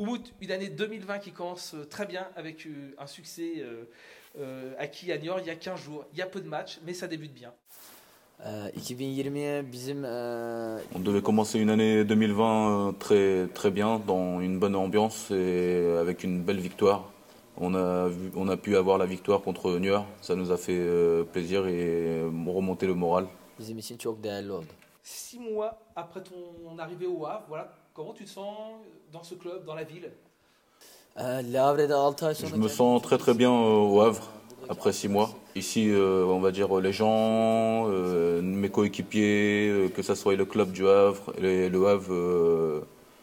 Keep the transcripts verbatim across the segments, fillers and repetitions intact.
Umut, une année deux mille vingt qui commence très bien avec un succès euh, euh, acquis à Niort il y a quinze jours. Il y a peu de matchs, mais ça débute bien. Ee, iki bin yirmiye bizim ee, On devait commencer une année deux mille vingt euh, très, très bien, dans une bonne ambiance et avec une belle victoire. On a, vu- on a pu avoir la victoire contre Niort, ça nous a fait euh, plaisir et remonter le moral. bizim için çok değerli oldu. Six mois après ton arrivée au Havre, voilà, comment tu te sens dans ce club, dans la ville? Ee, Le Havre'de altı ay sonra Je me sens très très bien euh, au Havre après six mois. Ici, euh, on va dire les gens, euh, mes coéquipiers, euh, que ce soit le club du Havre, et le Havre euh,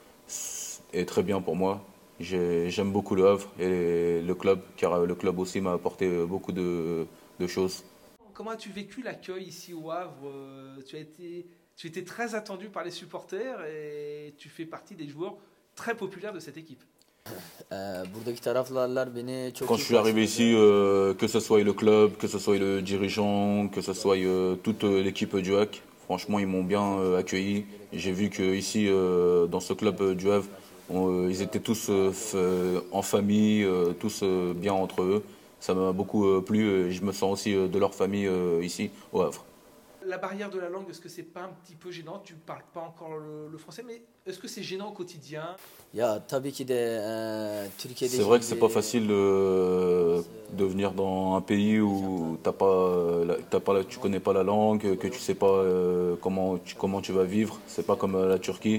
est très bien pour moi. J'ai- J'aime beaucoup le Havre et le club, car le club aussi m'a apporté beaucoup de, de choses. Comment as-tu vécu l'accueil ici au Havre? Euh, tu as été, tu étais très attendu par les supporters et tu fais partie des joueurs très populaires de cette équipe. ee, buradaki taraftarlar beni çok Quand iyi je suis arrivé karşıladı. ici, euh, que ce soit le club, que ce soit le dirigeant, que ce soit euh, toute euh, l'équipe du H A C, franchement, ils m'ont bien euh, accueilli. J'ai vu que ici, euh, dans ce club euh, du Havre, on, euh, ils étaient tous euh, f- euh, en famille, euh, tous euh, bien entre eux. Ça m'a beaucoup euh, plu et je me sens aussi euh, de leur famille euh, ici au Havre. La barrière de la langue, est-ce que c'est pas un petit peu gênant? Tu parles pas encore le, le français, mais est-ce que c'est gênant au quotidien? Ya tabii ki de ee, Türkiye'deki C'est vrai que c'est pas gibi facile euh, de venir dans un pays où t'as pas, euh, la- t'as pas, la- tu connais pas la langue, que tu sais pas euh, comment tu, comment tu vas vivre. C'est pas comme euh, la Turquie,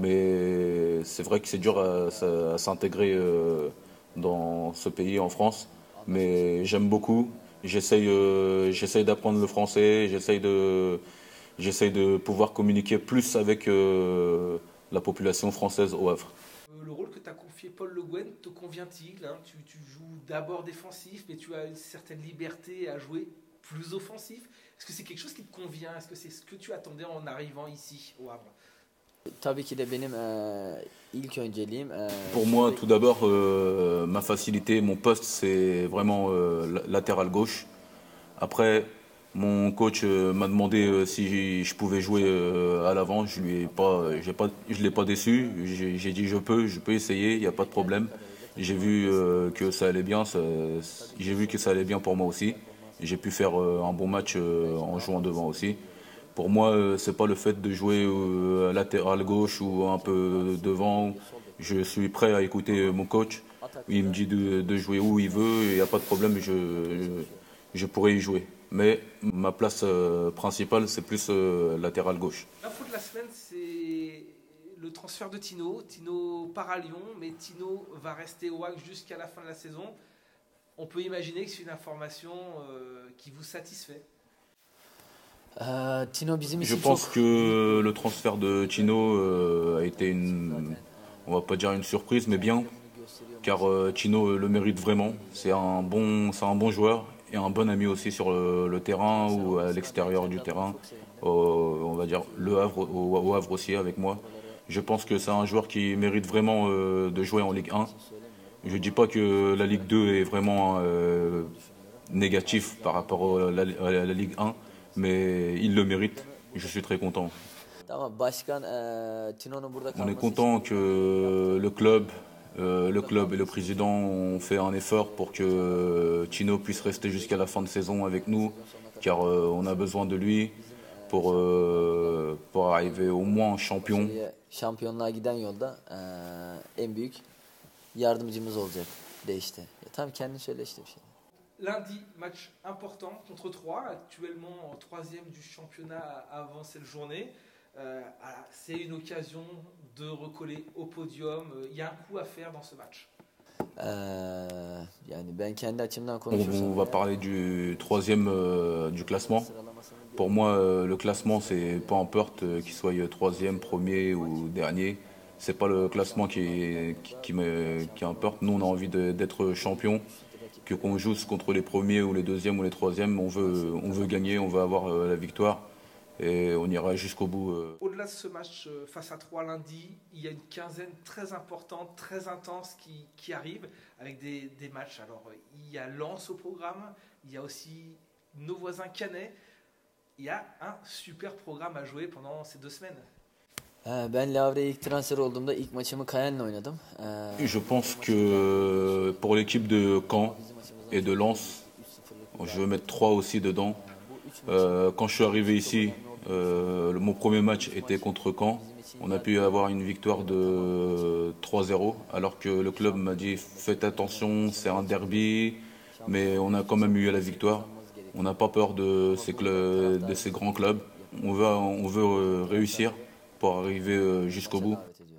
mais c'est vrai que c'est dur à, à- à s'intégrer euh, dans ce pays en France. Mais j'aime beaucoup. J'essaye, euh, j'essaye d'apprendre le français. J'essaye de, j'essaye de pouvoir communiquer plus avec euh, la population française au Havre. Euh, Le rôle que t'a confié Paul Le Guen te convient-il, hein? tu, tu joues d'abord défensif, mais tu as une certaine liberté à jouer plus offensif. Est-ce que c'est quelque chose qui te convient? Est-ce que c'est ce que tu attendais en arrivant ici au Havre? tabii ki de benim ee, ilk önceliğim ee, Pour moi, tout d'abord, euh, ma facilité, mon poste, c'est vraiment euh, la- latéral gauche. Après, mon coach euh, m'a demandé euh, si je pouvais jouer euh, à l'avant. Je lui ai pas, j'ai pas, je l'ai pas déçu. J'ai j'ai dit je peux, je peux essayer, il n'y a pas de problème. J'ai vu euh, que ça allait bien, ça- j'ai vu que ça allait bien pour moi aussi. J'ai pu faire euh, un bon match euh, en jouant devant aussi. Pour moi, euh, c'est pas le fait de jouer euh, à latéral gauche ou un peu devant. Je suis prêt à écouter mon coach. Il me dit de, de jouer où il veut, il n'y a pas de problème, je, je pourrais y jouer. Mais ma place euh, principale, c'est plus euh, latéral gauche. L'info de la semaine, c'est le transfert de Tino. Tino part à Lyon, mais Tino va rester au Havre jusqu'à la fin de la saison. On peut imaginer que c'est une information euh, qui vous satisfait. ee, Tino bizim Je için pense çok que le transfert de Tino euh, a été une, on va pas dire une surprise, mais bien, car euh, Tino euh, le mérite vraiment. C'est un bon, c'est un bon joueur et un bon ami aussi sur le, le terrain ou à l'extérieur du terrain. Euh, on va dire le Havre, au, au Havre aussi avec moi. Je pense que c'est un joueur qui mérite vraiment euh, de jouer en Ligue un. Je dis pas que la Ligue deux est vraiment euh, négatif par rapport à la, à la Ligue un, mais il le mérite. Je suis très content. Tamam başkan ee, Tino'nun burada On est kalması content için que le club, euh, le club et le président ont fait un effort pour que Tino puisse rester jusqu'à la fin de saison avec nous, car euh, on a besoin de lui pour, euh, pour arriver au moins champion. başarıya, şampiyonluğa giden yolda ee, en büyük yardımcımız olacak değişti. Ya, tam kendin söyle işte bir şey. Lundi, match important contre Troyes, actuellement en troisième du championnat avant cette journée. Euh, voilà, c'est une occasion de recoller au podium. Euh, Il y a un coup à faire dans ce match. Ee, Yani ben kendi açımdan On, konuşursam on va eğer, parler du troisième euh, du classement. sıralamasını Pour moi, euh, le classement, c'est peu importe euh, qu'il soit troisième, premier ou dernier. C'est pas le classement qui, qui, qui me, qui importe. Nous, on a envie de- d'être champion. Que qu'on joue contre les premiers ou les deuxièmes ou les troisièmes, on veut, on veut gagner, on veut avoir euh, la victoire et on ira jusqu'au bout. euh. Au-delà de ce match euh, face à Troyes lundi, il y a une quinzaine très importante, très intense qui, qui arrive avec des, des matchs. Alors, euh, il y a Lens au programme, il y a aussi nos voisins Canet. Il y a un super programme à jouer pendant ces deux semaines. Ee, Ben Lavre'ye ilk transfer olduğumda ilk maçımı Caen'le oynadım. Ee, Je pense que pour l'équipe de Caen bizim maçımızdan et de sonra Lens, üç sıfırlık bir je veux mettre trois aussi dedans. bu üç maçın Euh, quand je suis arrivé ici, önemli olduğunu euh, le- mon premier match était contre Caen. On a pu avoir une victoire de trois zéro, alors que le club m'a dit faites attention, c'est un derby, mais on a quand même eu la victoire. On n'a pas peur de ces, cl- de ces grands clubs. On veut, on veut euh, réussir pour arriver euh, jusqu'au bout. davet ediyorum.